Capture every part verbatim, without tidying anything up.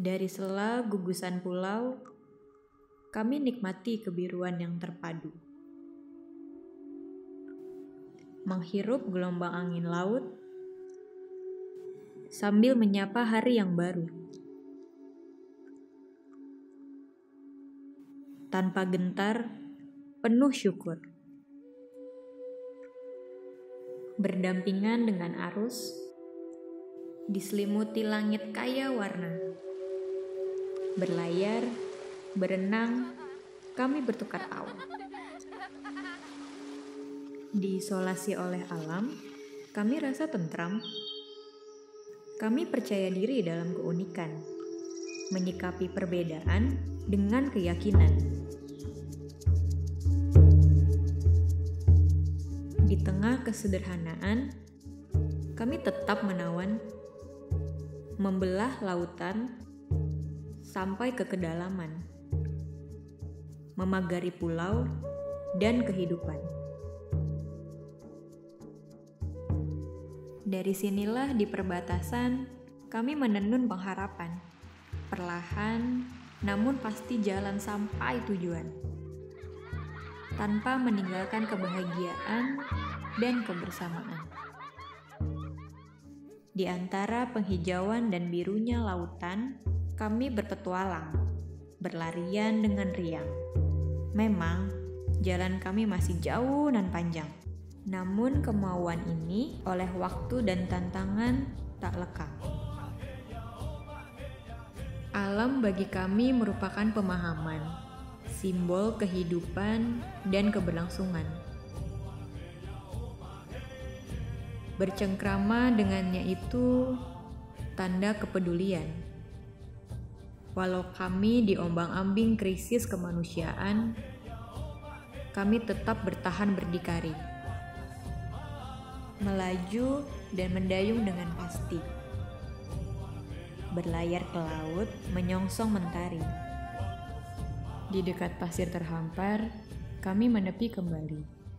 Dari sela gugusan pulau, kami nikmati kebiruan yang terpadu. Menghirup gelombang angin laut, sambil menyapa hari yang baru. Tanpa gentar, penuh syukur. Berdampingan dengan arus, diselimuti langit kaya warna. Berlayar, berenang, kami bertukar tawa. Diisolasi oleh alam, kami rasa tentram. Kami percaya diri dalam keunikan, menyikapi perbedaan dengan keyakinan. Di tengah kesederhanaan, kami tetap menawan, membelah lautan sampai ke kedalaman, memagari pulau dan kehidupan. Dari sinilah di perbatasan, kami menenun pengharapan, perlahan namun pasti jalan sampai tujuan, tanpa meninggalkan kebahagiaan dan kebersamaan. Di antara penghijauan dan birunya lautan, kami berpetualang, berlarian dengan riang. Memang, jalan kami masih jauh dan panjang. Namun kemauan ini oleh waktu dan tantangan tak lekang. Alam bagi kami merupakan pemahaman, simbol kehidupan dan keberlangsungan. Bercengkrama dengannya itu tanda kepedulian. Walau kami diombang-ambing krisis kemanusiaan, kami tetap bertahan berdikari, melaju dan mendayung dengan pasti, berlayar ke laut, menyongsong mentari. Di dekat pasir terhampar, kami menepi kembali,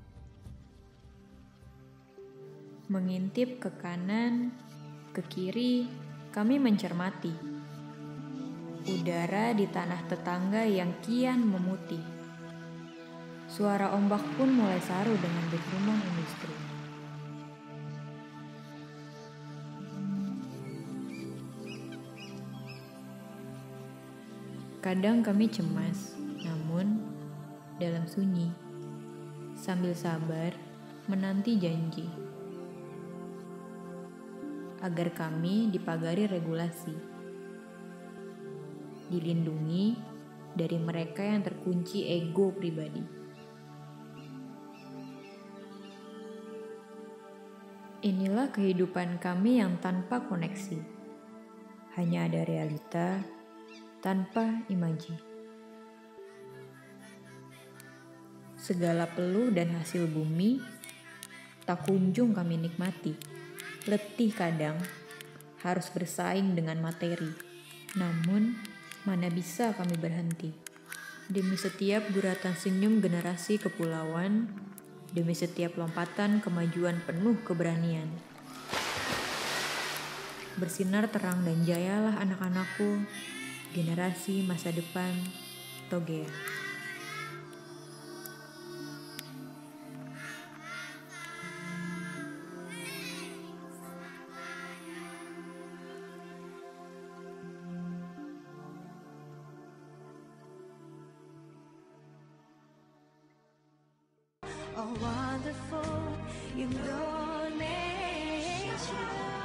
mengintip ke kanan, ke kiri, kami mencermati udara di tanah tetangga yang kian memutih. Suara ombak pun mulai saru dengan dentuman industri. Kadang kami cemas, namun dalam sunyi, sambil sabar menanti janji, agar kami dipagari regulasi, dilindungi dari mereka yang terkunci ego pribadi. Inilah kehidupan kami yang tanpa koneksi, hanya ada realita tanpa imaji. Segala peluh dan hasil bumi tak kunjung kami nikmati. Letih kadang harus bersaing dengan materi, namun mana bisa kami berhenti. Demi setiap guratan senyum generasi kepulauan, demi setiap lompatan kemajuan penuh keberanian. Bersinar terang dan jayalah anak-anakku, generasi masa depan Togea. Oh, wonderful Indonesia.